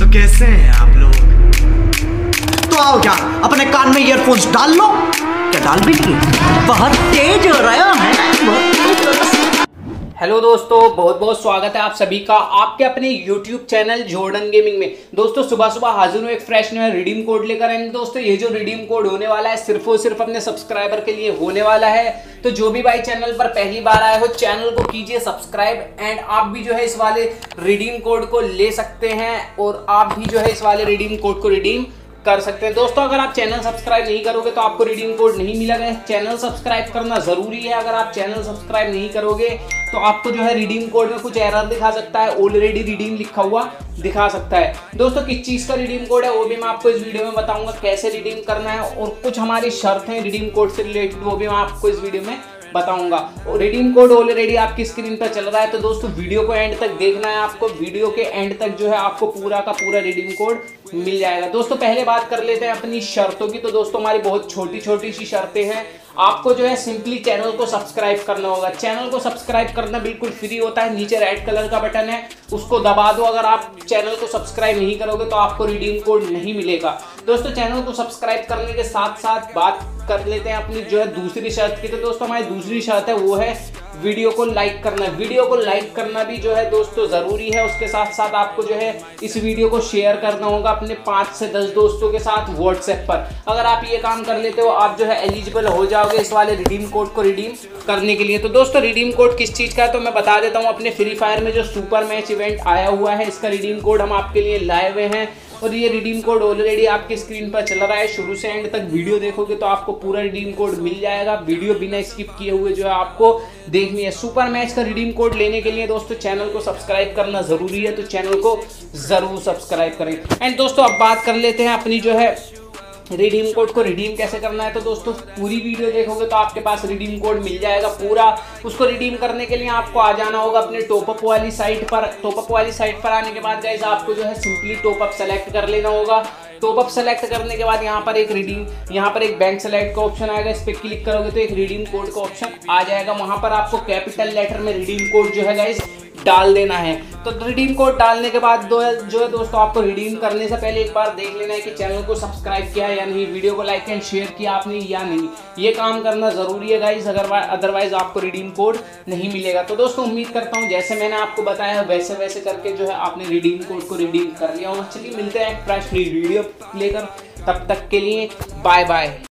कैसे हैं आप लोग? तो आओ क्या अपने कान में ईयरफोन्स डाल लो। क्या डाल भी नहीं? बहुत तेज हो रहा है। हेलो दोस्तों, बहुत बहुत स्वागत है आप सभी का आपके अपने YouTube चैनल जॉर्डन गेमिंग में। दोस्तों सुबह सुबह हाजिर हूँ एक फ्रेश नया रिडीम कोड लेकर आएंगे। दोस्तों ये जो रिडीम कोड होने वाला है सिर्फ और सिर्फ अपने सब्सक्राइबर के लिए होने वाला है। तो जो भी भाई चैनल पर पहली बार आए हो चैनल को कीजिए सब्सक्राइब एंड आप भी जो है इस वाले रिडीम कोड को ले सकते हैं और आप भी जो है इस वाले रिडीम कोड को रिडीम कर सकते हैं। दोस्तों अगर आप चैनल सब्सक्राइब नहीं करोगे तो आपको रिडीम कोड नहीं मिलेगा। चैनल सब्सक्राइब करना जरूरी है। अगर आप चैनल सब्सक्राइब नहीं करोगे तो आपको जो है रिडीम कोड में कुछ एरर दिखा सकता है, ऑलरेडी रिडीम लिखा हुआ दिखा सकता है। दोस्तों किस चीज का रिडीम कोड है वो भी मैं आपको इस वीडियो में बताऊंगा, कैसे रिडीम करना है और कुछ हमारी शर्त है रिडीम कोड से रिलेटेड वो भी मैं आपको इस वीडियो में बताऊंगा। और रिडीम कोड ऑलरेडी आपकी स्क्रीन पर चल रहा है। तो दोस्तों वीडियो को एंड तक देखना है आपको। वीडियो के एंड तक जो है आपको पूरा का पूरा रिडीम कोड मिल जाएगा। दोस्तों पहले बात कर लेते हैं अपनी शर्तों की। तो दोस्तों हमारी बहुत छोटी छोटी सी शर्तें हैं। आपको जो है सिंपली चैनल को सब्सक्राइब करना होगा। चैनल को सब्सक्राइब करना बिल्कुल फ्री होता है। नीचे रेड कलर का बटन है उसको दबा दो। अगर आप चैनल को सब्सक्राइब नहीं करोगे तो आपको रिडीम कोड नहीं मिलेगा। दोस्तों चैनल को सब्सक्राइब करने के साथ साथ बात कर लेते हैं अपनी जो है दूसरी शर्त की। तो दोस्तों हमारी दूसरी शर्त है वो है वीडियो को लाइक करना। वीडियो को लाइक करना भी जो है दोस्तों जरूरी है। उसके साथ साथ आपको जो है इस वीडियो को शेयर करना होगा अपने 5 से 10 दोस्तों के साथ व्हाट्सएप पर। अगर आप ये काम कर लेते हो आप जो है एलिजिबल हो जाओगे इस वाले रिडीम कोड को रिडीम करने के लिए। तो दोस्तों रिडीम कोड किस चीज का है तो मैं बता देता हूँ। अपने फ्री फायर में जो सुपर मैच इवेंट आया हुआ है इसका रिडीम कोड हम आपके लिए लाए हुए हैं और ये रिडीम कोड ऑलरेडी आपकी स्क्रीन पर चल रहा है। शुरू से एंड तक वीडियो देखोगे तो आपको पूरा रिडीम कोड मिल जाएगा। वीडियो बिना स्किप किए हुए जो है आपको देखनी है। सुपर मैच का रिडीम कोड लेने के लिए दोस्तों चैनल को सब्सक्राइब करना जरूरी है। तो चैनल को जरूर सब्सक्राइब करें। एंड दोस्तों अब बात कर लेते हैं अपनी जो है रिडीम कोड को रिडीम कैसे करना है। तो दोस्तों पूरी वीडियो देखोगे तो आपके पास रिडीम कोड मिल जाएगा पूरा। उसको रिडीम करने के लिए आपको आ जाना होगा अपने टॉपअप वाली साइट पर। टॉपअप वाली साइट पर आने के बाद गाइस आपको जो है सिंपली टॉपअप सेलेक्ट कर लेना होगा। टॉपअप सेलेक्ट करने के बाद यहाँ पर एक बैंक सेलेक्ट का ऑप्शन आएगा। इस पर क्लिक करोगे तो एक रिडीम कोड का ऑप्शन आ जाएगा। वहां पर आपको कैपिटल लेटर में रिडीम कोड जो है गाइस डाल देना है। तो रिडीम कोड डालने के बाद जो है दोस्तों आपको रिडीम करने से पहले एक बार देख लेना है कि चैनल को सब्सक्राइब किया या नहीं, वीडियो को लाइक एंड शेयर किया आपने या नहीं। ये काम करना जरूरी है गाइस, अदरवाइज आपको रिडीम कोड नहीं मिलेगा। तो दोस्तों उम्मीद करता हूँ जैसे मैंने आपको बताया वैसे वैसे करके जो है आपने रिडीम कोड को रिडीम कर लिया होगा। चलिए मिलते हैं फ्रेश वीडियो लेकर, तब तक के लिए बाय बाय।